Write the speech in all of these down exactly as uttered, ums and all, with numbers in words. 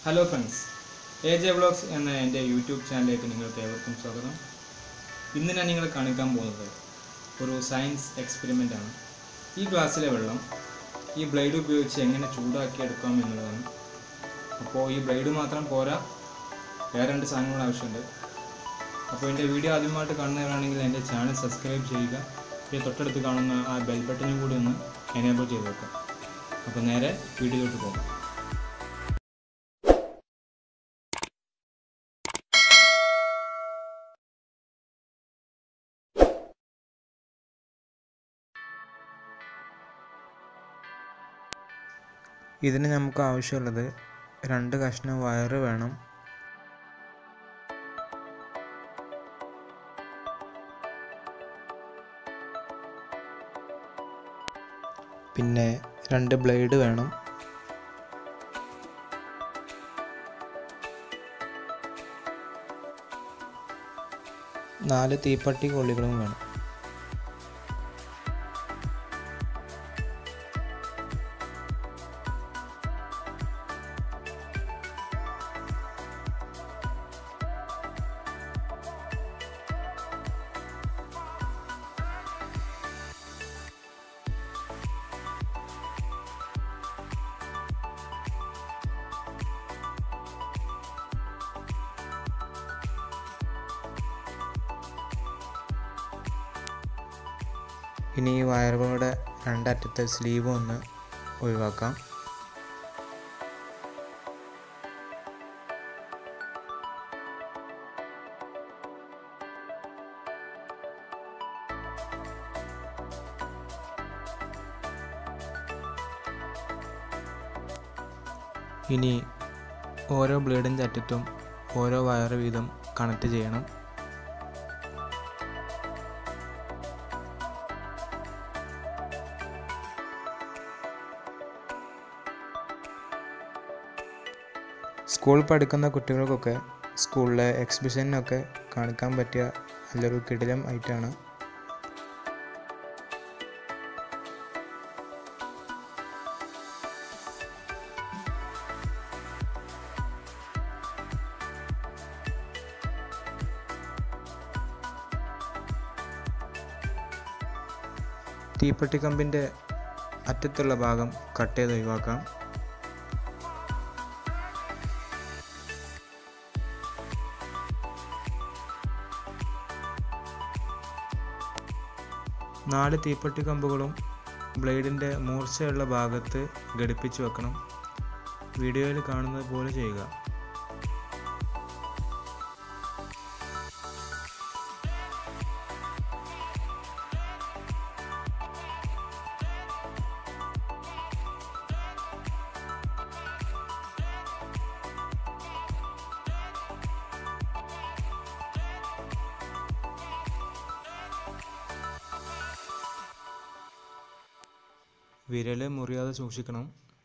Hello friends, A J vlogs എന്ന എൻ്റെ YouTube ചാനലിലേക്ക് നിങ്ങൾക്ക് ഏവർക്കും സ്വാഗതം. ഇന്ന് ഞാൻ നിങ്ങളെ കാണിക്കാൻ പോകുന്നത് ഒരു സയൻസ് എക്സ്പെരിമെൻ്റ് ആണ്. ഈ ഗ്ലാസ്സിലെ വെള്ളം ഈ ബ്ലേഡ് ഉപയോഗിച്ച് എങ്ങനെ ചൂടാക്കി എടുക്കാം എന്നുള്ളതാണ്. അപ്പോൾ ഈ ബ്ലേഡ് മാത്രം പോരാ, വേറെ രണ്ട് സാധനങ്ങൾ ആവശ്യമുണ്ട്. അപ്പോൾ എൻ്റെ വീഡിയോ ആദ്യമായിട്ട് കാണുന്നവരാണെങ്കിൽ എൻ്റെ ചാനൽ സബ്സ്ക്രൈബ് ചെയ്യുക. ഈ തൊട്ടടുത്ത് കാണുന്ന ആ ബെൽ ബട്ടനും കൂടി ഒന്ന് എനേബിൾ ചെയ്ത് വെക്കാം. അപ്പോൾ നേരെ വീഡിയോയിലോട്ട് പോകാം. ഇതിന് നമുക്ക് ആവശ്യമുള്ളത് രണ്ട് കഷ്ണം വയറ് വേണം, പിന്നെ രണ്ട് ബ്ലേഡ് വേണം, നാല് തീപ്പട്ടി കൊള്ളികളും വേണം. ഇനി ഈ വയറുകളുടെ രണ്ടറ്റത്തെ സ്ലീവ് ഒന്ന് ഒഴിവാക്കാം. ഇനി ഓരോ ബ്ലേഡിൻ്റെ അറ്റത്തും ഓരോ വയറ് വീതം കണക്ട് ചെയ്യണം. സ്കൂളിൽ പഠിക്കുന്ന കുട്ടികൾക്കൊക്കെ സ്കൂളിലെ എക്സിബിഷനൊക്കെ കാണിക്കാൻ പറ്റിയ നല്ലൊരു കിടിലം ഐറ്റമാണ്. തീപ്പെട്ടി കമ്പിൻ്റെ അറ്റത്തുള്ള ഭാഗം കട്ട് ചെയ്ത് ഒഴിവാക്കാം. നാല് തീപ്പെട്ടി കമ്പുകളും ബ്ലേഡിൻ്റെ മൂർച്ചയുള്ള ഭാഗത്ത് ഘടിപ്പിച്ച് വെക്കണം. വീഡിയോയിൽ കാണുന്നത് പോലെ ചെയ്യുക. വിരൽ മുറിയാതെ സൂക്ഷിക്കണം.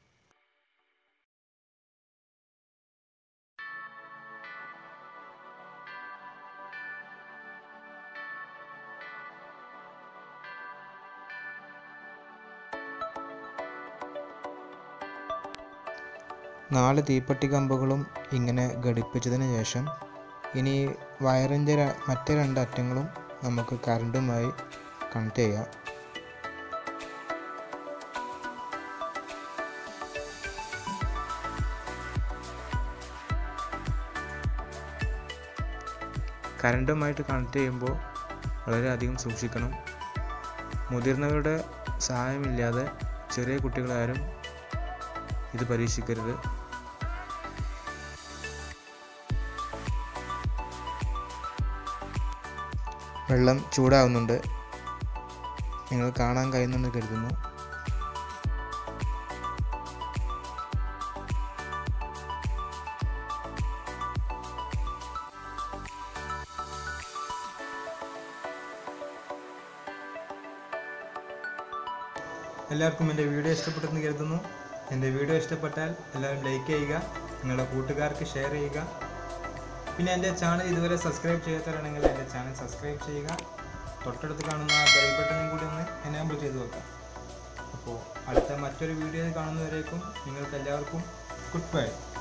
നാല് തീപ്പെട്ടി കമ്പുകളും ഇങ്ങനെ ഘടിപ്പിച്ചതിന് ശേഷം ഇനി വയറിൻ്റെ മറ്റേ രണ്ട് അറ്റങ്ങളും നമുക്ക് കറണ്ടുമായി കണക്ട് ചെയ്യാം. കറണ്ടുമായിട്ട് കണക്ട് ചെയ്യുമ്പോൾ വളരെയധികം സൂക്ഷിക്കണം. മുതിർന്നവരുടെ സഹായമില്ലാതെ ചെറിയ കുട്ടികളാരും ഇത് പരീക്ഷിക്കരുത്. വെള്ളം ചൂടാവുന്നുണ്ട്, നിങ്ങൾ കാണാൻ കഴിയുന്നുണ്ട് കരുതുന്നു. എല്ലാവർക്കും എൻ്റെ വീഡിയോ ഇഷ്ടപ്പെട്ടെന്ന് കരുതുന്നു. എൻ്റെ വീഡിയോ ഇഷ്ടപ്പെട്ടാൽ എല്ലാവരും ലൈക്ക് ചെയ്യുക, നിങ്ങളുടെ കൂട്ടുകാർക്ക് ഷെയർ ചെയ്യുക. പിന്നെ എൻ്റെ ചാനൽ ഇതുവരെ സബ്സ്ക്രൈബ് ചെയ്യാത്തവരാണെങ്കിൽ എൻ്റെ ചാനൽ സബ്സ്ക്രൈബ് ചെയ്യുക. തൊട്ടടുത്ത് കാണുന്ന ബെൽ ബട്ടനും കൂടി ഒന്ന് എനേബിൾ ചെയ്ത് വെക്കാം. അപ്പോൾ അടുത്ത മറ്റൊരു വീഡിയോയിൽ കാണുന്നവരേക്കും നിങ്ങൾക്ക് എല്ലാവർക്കും ഗുഡ് ബൈ.